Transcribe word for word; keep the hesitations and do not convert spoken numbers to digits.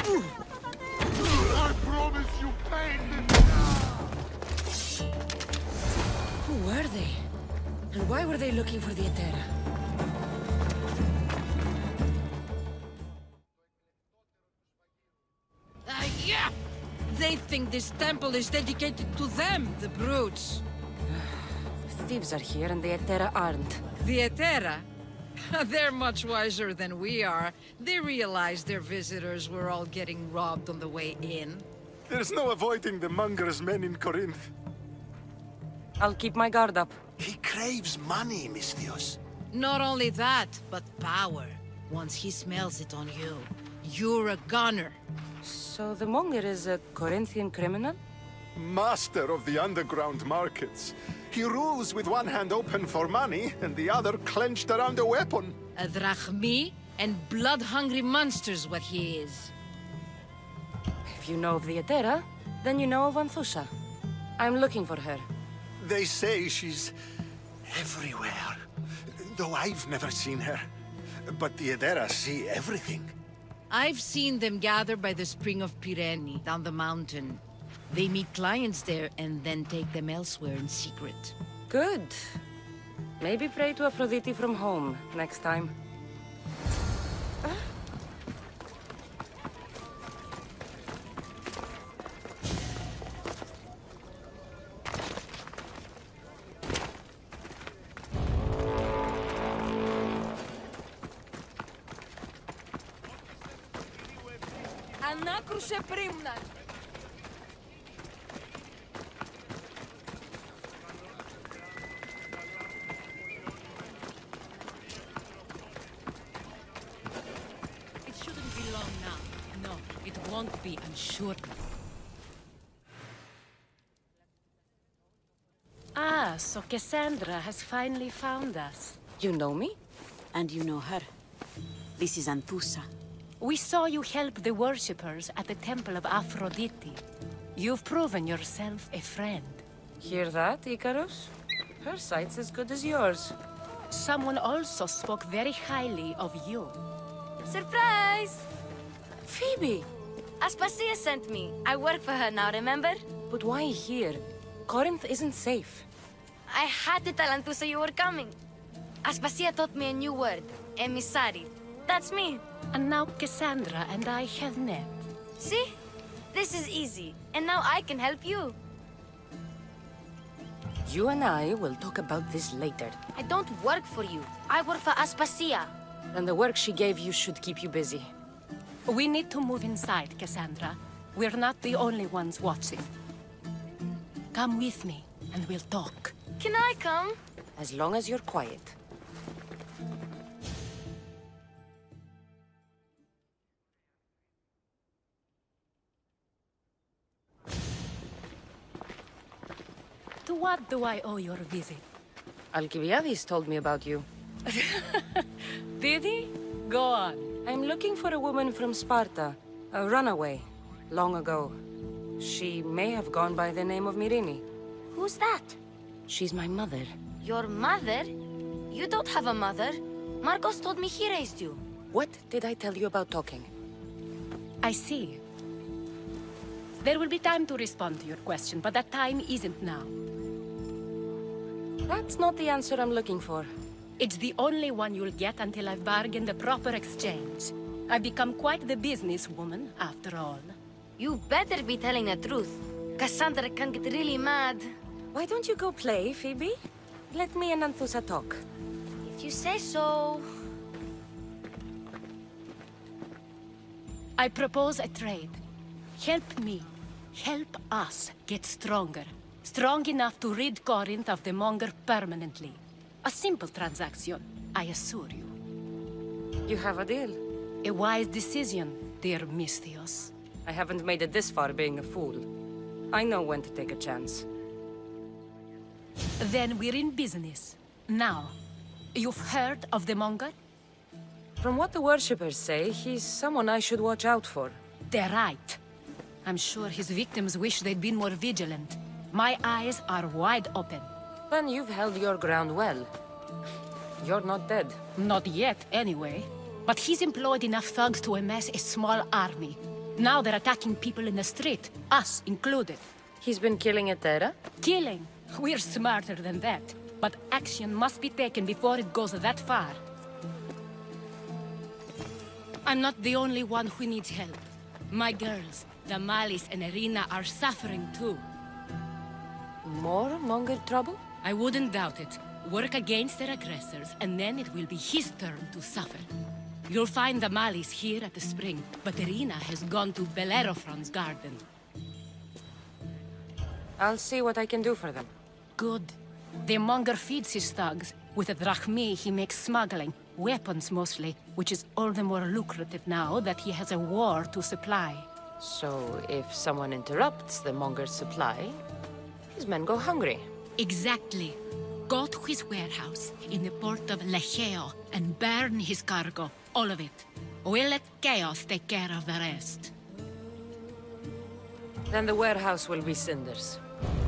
I promise you pain! Who were they? And why were they looking for the Etera? Ah, yeah! They think this temple is dedicated to them, the brutes. Thieves are here and the Etera aren't. The Etera? They're much wiser than we are. They realized their visitors were all getting robbed on the way in. There's no avoiding the Monger's men in Corinth. I'll keep my guard up. He craves money, Misthios. Not only that, but power. Once he smells it on you, you're a gunner. So the Monger is a Corinthian criminal? Master of the underground markets. He rules with one hand open for money and the other clenched around a weapon. A drachmi and blood-hungry monster's what he is. If you know of the Etera, then you know of Anthusa. I'm looking for her. They say she's everywhere, though I've never seen her. But the Edera see everything. I've seen them gather by the Spring of Pirene, down the mountain. They meet clients there and then take them elsewhere in secret. Good. Maybe pray to Aphrodite from home next time. Ανάκρουσε πρίμνα! It shouldn't be long now. No, it won't be, I'm sure. Ah, so Cassandra has finally found us. You know me? And you know her. This is Anthusa. We saw you help the worshippers at the Temple of Aphrodite. You've proven yourself a friend. Hear that, Icarus? Her sight's as good as yours. Someone also spoke very highly of you. Surprise! Phoebe! Aspasia sent me. I work for her now, remember? But why here? Corinth isn't safe. I had to tell Anthusa you were coming. Aspasia taught me a new word. Emissary. That's me. And now Cassandra and I have met. See? This is easy. And now I can help you. You and I will talk about this later. I don't work for you. I work for Aspasia. And the work she gave you should keep you busy. We need to move inside, Cassandra. We're not the only ones watching. Come with me, and we'll talk. Can I come? As long as you're quiet. To what do I owe your visit? Alcibiades told me about you. Did he? Go on. I'm looking for a woman from Sparta. A runaway. Long ago. She may have gone by the name of Myrine. Who's that? She's my mother. Your mother? You don't have a mother. Marcos told me he raised you. What did I tell you about talking? I see. There will be time to respond to your question, but that time isn't now. That's not the answer I'm looking for. It's the only one you'll get until I've bargained the proper exchange. I've become quite the businesswoman, after all. You better be telling the truth. Cassandra can get really mad. Why don't you go play, Phoebe? Let me and Anthusa talk. If you say so... I propose a trade. Help me. Help us get stronger. Strong enough to rid Corinth of the Monger permanently. A simple transaction, I assure you. You have a deal. A wise decision, dear Misthios. I haven't made it this far being a fool. I know when to take a chance. Then we're in business. Now, you've heard of the Monger? From what the worshippers say, he's someone I should watch out for. They're right. I'm sure his victims wish they'd been more vigilant. My eyes are wide open. Then you've held your ground well. You're not dead. Not yet, anyway. But he's employed enough thugs to amass a small army. Now they're attacking people in the street, us included. He's been killing Etera? Killing? We're smarter than that. But action must be taken before it goes that far. I'm not the only one who needs help. My girls, Damalis and Irina, are suffering too. More Monger trouble? I wouldn't doubt it. Work against their aggressors, and then it will be his turn to suffer. You'll find Damalis here at the spring, but Irina has gone to Bellerophon's garden. I'll see what I can do for them. Good. The Monger feeds his thugs. With the drachmi, he makes smuggling. Weapons, mostly, which is all the more lucrative now that he has a war to supply. So, if someone interrupts the Monger's supply, his men go hungry. Exactly. Go to his warehouse in the port of Lecheo and burn his cargo. All of it. We'll let Chaos take care of the rest. Then the warehouse will be cinders.